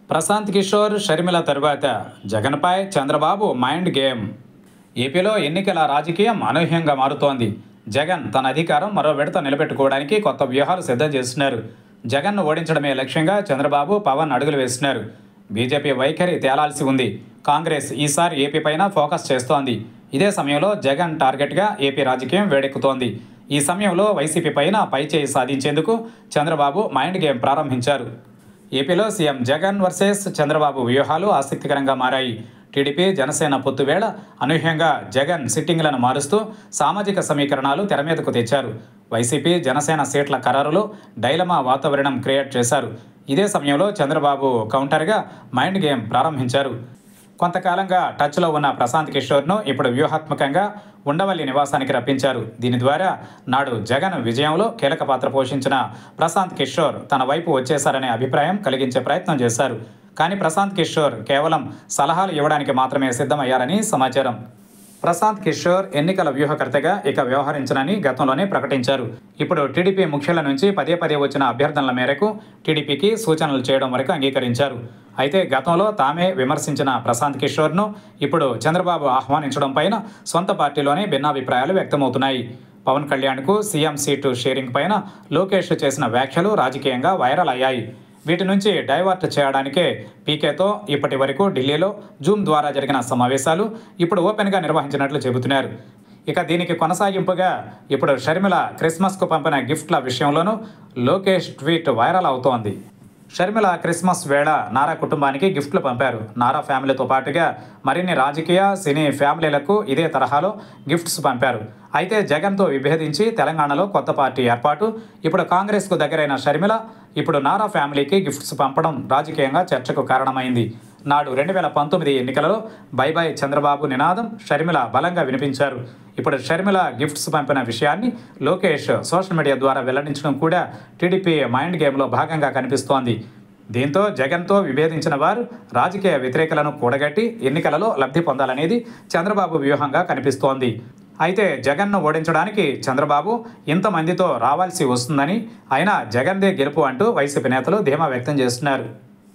ప్రశాంత్ కిషోర్, షర్మిల తరువాత జగన్పై Chandrababu mind game. ఏపీలో ఎన్నికల రాజకీయం అనూహ్యంగా మారుతోంది. జగన్ తన అధికారం మరో విడత నిలబెట్టుకోవడానికి కొత్త వ్యూహాలు సిద్ధం చేస్తున్నారు. జగన్ను ఓడించడమే లక్ష్యంగా చంద్రబాబు, పవన్ అడుగులు వేస్తున్నారు. బీజేపీ వైఖరి తేలాల్సి ఉంది. కాంగ్రెస్ ఈసారి ఏపీ పైన ఫోకస్ చేస్తోంది. ఇదే సమయంలో జగన్ టార్గెట్గా ఏపీ రాజకీయం వేడెక్కుతోంది. ఈ సమయంలో వైసీపీ పైన పైచేయి సాధించేందుకు చంద్రబాబు మైండ్ గేమ్ ప్రారంభించారు. ఏపీలో సీఎం జగన్ వర్సెస్ చంద్రబాబు వ్యూహాలు ఆసక్తికరంగా మారాయి. టీడీపీ, జనసేన పొత్తు వేళ అనూహ్యంగా జగన్ సిట్టింగ్లను మారుస్తూ సామాజిక సమీకరణాలు తెరమీదకు తెచ్చారు. వైసీపీ, జనసేన సీట్ల ఖరారులో డైలమా వాతావరణం క్రియేట్ చేశారు. ఇదే సమయంలో చంద్రబాబు కౌంటర్గా మైండ్ గేమ్ ప్రారంభించారు. కొంతకాలంగా టచ్లో ఉన్న ప్రశాంత్ కిషోర్ను ఇప్పుడు వ్యూహాత్మకంగా ఉండవల్లి నివాసానికి రప్పించారు. దీని ద్వారా నాడు జగన్ విజయంలో కీలక పాత్ర పోషించిన ప్రశాంత్ కిషోర్ తన వైపు వచ్చేశారనే అభిప్రాయం కలిగించే ప్రయత్నం చేశారు. కానీ ప్రశాంత్ కిషోర్ కేవలం సలహాలు ఇవ్వడానికి మాత్రమే సిద్ధమయ్యారని సమాచారం. ప్రశాంత్ కిషోర్ ఎన్నికల వ్యూహకర్తగా ఇక వ్యవహరించనని గతంలోనే ప్రకటించారు. ఇప్పుడు టీడీపీ ముఖ్యుల నుంచి పదే పదే వచ్చిన అభ్యర్థనల మేరకు టీడీపీకి సూచనలు చేయడం వరకు అంగీకరించారు. అయితే గతంలో తామే విమర్శించిన ప్రశాంత్ కిషోర్ను ఇప్పుడు చంద్రబాబు ఆహ్వానించడం పైన సొంత పార్టీలోనే భిన్నాభిప్రాయాలు వ్యక్తమవుతున్నాయి. పవన్ కళ్యాణ్కు సీఎం సీటు షేరింగ్ పైన లోకేష్ చేసిన వ్యాఖ్యలు రాజకీయంగా వైరల్ అయ్యాయి. వీటి నుంచి డైవర్ట్ చేయడానికే పీకేతో ఇప్పటి వరకు ఢిల్లీలో జూమ్ ద్వారా జరిగిన సమావేశాలు ఇప్పుడు ఓపెన్గా నిర్వహించినట్లు చెబుతున్నారు. ఇక దీనికి కొనసాగింపుగా ఇప్పుడు షర్మిల క్రిస్మస్కు పంపిన గిఫ్ట్ల విషయంలోనూ లోకేష్ ట్వీట్ వైరల్ అవుతోంది. షర్మిల క్రిస్మస్ వేళ నారా కుటుంబానికి గిఫ్ట్లు పంపారు. నారా ఫ్యామిలీతో పాటుగా మరిన్ని రాజకీయ, సినీ ఫ్యామిలీలకు ఇదే తరహాలో గిఫ్ట్స్ పంపారు. అయితే జగన్తో విభేదించి తెలంగాణలో కొత్త పార్టీ ఏర్పాటు, ఇప్పుడు కాంగ్రెస్కు దగ్గరైన షర్మిల ఇప్పుడు నారా ఫ్యామిలీకి గిఫ్ట్స్ పంపడం రాజకీయంగా చర్చకు కారణమైంది. నాడు 2019 ఎన్నికలలో బై బై చంద్రబాబు నినాదం షర్మిల బలంగా వినిపించారు. ఇప్పుడు షర్మిల గిఫ్ట్స్ పంపిన విషయాన్ని లోకేష్ సోషల్ మీడియా ద్వారా వెల్లడించడం కూడా టీడీపీ మైండ్ గేమ్లో భాగంగా కనిపిస్తోంది. దీంతో జగన్తో విభేదించిన వారు రాజకీయ వ్యతిరేకులను కూడగట్టి ఎన్నికలలో లబ్ధి పొందాలనేది చంద్రబాబు వ్యూహంగా కనిపిస్తోంది. అయితే జగన్ను ఓడించడానికి చంద్రబాబు ఇంతమందితో రావాల్సి వస్తుందని, అయినా జగన్దే గెలుపు అంటూ వైసీపీ నేతలు ధీమా వ్యక్తం చేస్తున్నారు.